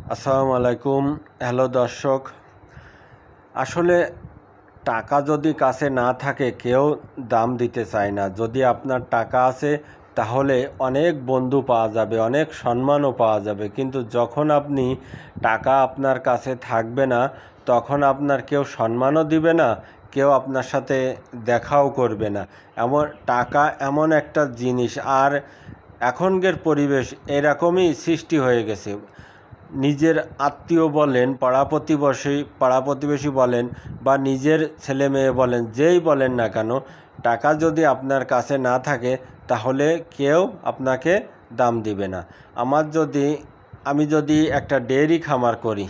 আসসালামু আলাইকুম। হ্যালো দর্শক, আসলে টাকা যদি কাছে না থাকে কেউ দাম দিতে চায় না। যদি আপনার টাকা আছে তাহলে অনেক বন্ধু পাওয়া যাবে, অনেক সম্মানও পাওয়া যাবে, কিন্তু যখন আপনি টাকা আপনার কাছে থাকবে না তখন আপনার কেউ সম্মানও দিবে না, কেউ আপনার সাথে দেখাও করবে না। টাকা এমন একটা জিনিস, আর এখনকার পরিবেশ এরকমই সৃষ্টি হয়ে গেছে। নিজের আত্মীয় বলেন, পাড়া প্রতিবেশী বলেন, বা নিজের ছেলে মেয়ে বলেন, যেই বলেন না কেন, টাকা যদি আপনার কাছে না থাকে তাহলে কেউ আপনাকে দাম দিবে না। আমি যদি একটা ডেয়ারি খামার করি,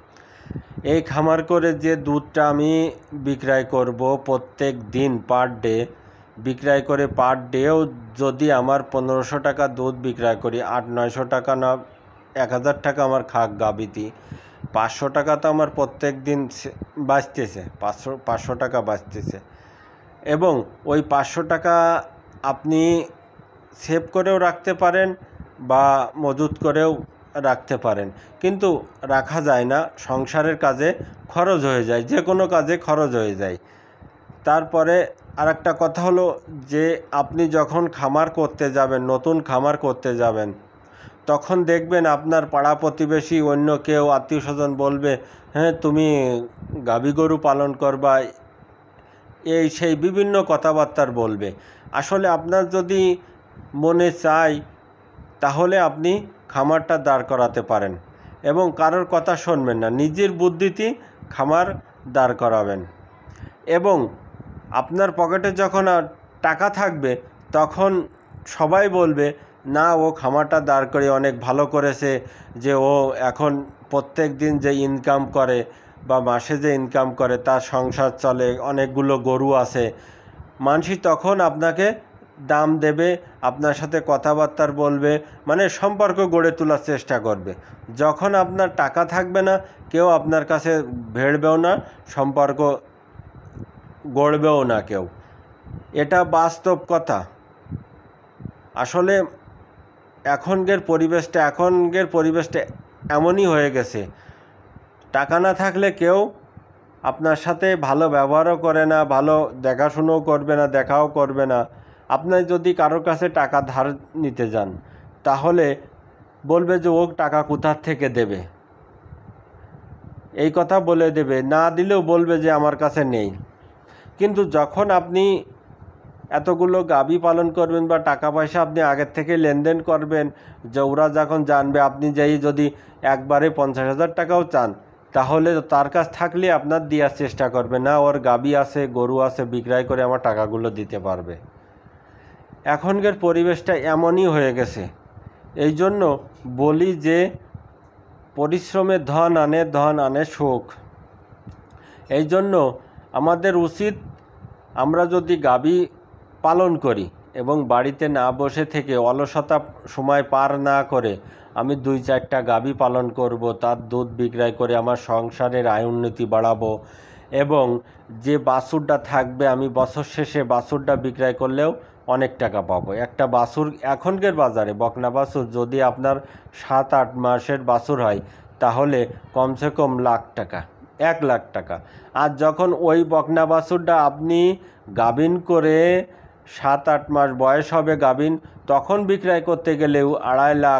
এই খামার করে যে দুধটা আমি বিক্রয় করব প্রত্যেক দিন পার ডে, বিক্রয় করে পার ডেও যদি আমার 1500 টাকা দুধ বিক্রয় করি, 800-900 টাকা না 1000 টাকা আমার খাক গাবিতি, 500 টাকা তো আমার প্রত্যেক দিন বাঁচতেছে, 500 টাকা বাঁচতেছে। এবং ওই 500 টাকা আপনি সেভ করেও রাখতে পারেন বা মজুত করেও রাখতে পারেন, কিন্তু রাখা যায় না, সংসারের কাজে খরচ হয়ে যায়, যে কোনো কাজে খরচ হয়ে যায়। তারপরে আরেকটা কথা হলো যে আপনি যখন খামার করতে যাবেন, নতুন খামার করতে যাবেন, তখন দেখবেন আপনার পাড়া প্রতিবেশী অন্য কেউ আত্মীয় স্বজন বলবে, হ্যাঁ তুমি গাভী গরু পালন করবা, এই সেই বিভিন্ন কথাবার্তার বলবে। আসলে আপনার যদি মনে চায় তাহলে আপনি খামারটা দাঁড় করাতে পারেন এবং কারোর কথা শুনবেন না, নিজের বুদ্ধিতে খামার দাঁড় করাবেন। এবং আপনার পকেটে যখন টাকা থাকবে তখন সবাই বলবে, না ও খামারটা দাঁড় করে অনেক ভালো করেছে, যে ও এখন প্রত্যেক দিন যে ইনকাম করে বা মাসে যে ইনকাম করে তার সংসার চলে, অনেকগুলো গরু আছে। মানুষই তখন আপনাকে দাম দেবে, আপনার সাথে কথাবার্তা বলবে, মানে সম্পর্ক গড়ে তোলার চেষ্টা করবে। যখন আপনার টাকা থাকবে না কেউ আপনার কাছে ভিড়বেও না, সম্পর্ক গড়বেও না কেউ। এটা বাস্তব কথা। আসলে এখনকার পরিবেশটা এমনই হয়ে গেছে, টাকা না থাকলে কেউ আপনার সাথে ভালো ব্যবহারও করে না, ভালো দেখাশুনোও করবে না, দেখাও করবে না। আপনার যদি কারোর কাছে টাকা ধার নিতে যান তাহলে বলবে যে ও টাকা কোথার থেকে দেবে, এই কথা বলে দেবে, না দিলেও বলবে যে আমার কাছে নেই। কিন্তু যখন আপনি এতগুলো গাভী পালন করবেন বা টাকা পয়সা আপনি আগের থেকে লেনদেন করবেন, যে ওরা যখন জানবে আপনি যদি একবারে 50,000 টাকাও চান তাহলে তার কাছ থাকলে আপনার দেওয়ার চেষ্টা করবে না, ওর গাভী আছে, গরু আছে, বিক্রয় করে আমার টাকাগুলো দিতে পারবে। এখনকার পরিবেশটা এমনই হয়ে গেছে। এই জন্য বলি যে পরিশ্রমের ধন আনে সুখ। এই জন্য আমাদের উচিত, আমরা যদি গাভী পালন করি এবং বাড়িতে না বসে থেকে অলসতা সময় পার না করে আমি 2-4টা গাভী পালন করব, তার দুধ বিক্রয় করে আমার সংসারের আয় উন্নতি বাড়াবো, এবং যে বাছুরটা থাকবে আমি বছর শেষে বাছুরটা বিক্রয় করলেও অনেক টাকা পাবো। একটা বাছুর এখনকার বাজারে বকনা বাছুর যদি আপনার 7-8 মাসের বাছুর হয় তাহলে কমসে কম লাখ টাকা, 1 লাখ টাকা। আর যখন ওই বকনা বাছুরটা আপনি গাভিন করে 7-8 মাস বয়স হবে গাভিন, তখন বিক্রয় করতে গেলেও 2.5 লাখ,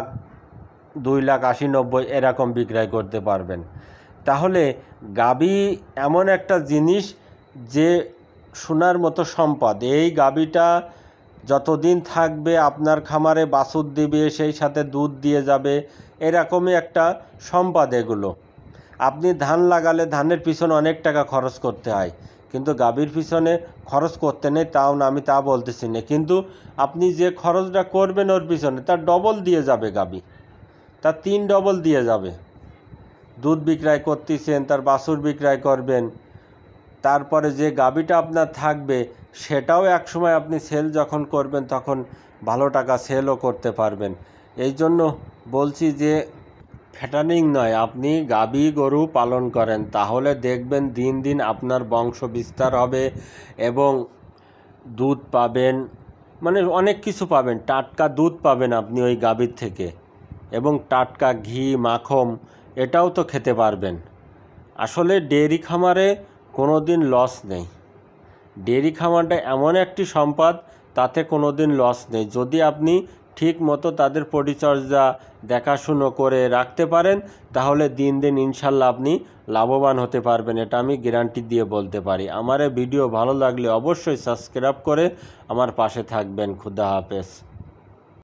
2,80,90 এরকম বিক্রয় করতে পারবেন। তাহলে গাভী এমন একটা জিনিস যে সোনার মতো সম্পদ। এই গাভীটা যতদিন থাকবে আপনার খামারে বাছুর দিবে, সেই সাথে দুধ দিয়ে যাবে, এরকমই একটা সম্পদ এগুলো। আপনি ধান লাগালে ধানের পিছনে অনেক টাকা খরচ করতে হয়, কিন্তু গাভীর পিছনে খরচ করতে নেই তাও না, আমি তা বলতেছি না, কিন্তু আপনি যে খরচটা করবেন ওর পিছনে তার ডবল দিয়ে যাবে গাভী, তার 3 ডবল দিয়ে যাবে। দুধ বিক্রয় করতেছেন, তার বাছুর বিক্রয় করবেন, তারপরে যে গাভীটা আপনার থাকবে সেটাও একসময় আপনি সেল যখন করবেন তখন ভালো টাকা সেলও করতে পারবেন। এই জন্য বলছি যে ফ্যাটানিং নয়, আপনি গাভী গরু পালন করেন তাহলে দেখবেন দিন দিন আপনার বংশ বিস্তার হবে এবং দুধ পাবেন, মানে অনেক কিছু পাবেন, টাটকা দুধ পাবেন আপনি ওই গাভীর থেকে, এবং টাটকা ঘি মাখন এটাও তো খেতে পারবেন। আসলে ডেয়ারি খামারে কোনো দিন লস নেই। ডেয়ারি খামারটা এমন একটি সম্পদ, তাতে কোনো দিন লস নেই। যদি আপনি ঠিক মতো তাদের পরিচর্যা দেখাশুনো করে রাখতে পারেন, তাহলে দিন দিন ইনশাল্লাহ আপনি লাভবান হতে পারবেন। এটা আমি গ্যারান্টি দিয়ে বলতে পারি। আমার এই ভিডিও ভালো লাগলে অবশ্যই সাবস্ক্রাইব করে আমার পাশে থাকবেন। খুদা হাফেজ।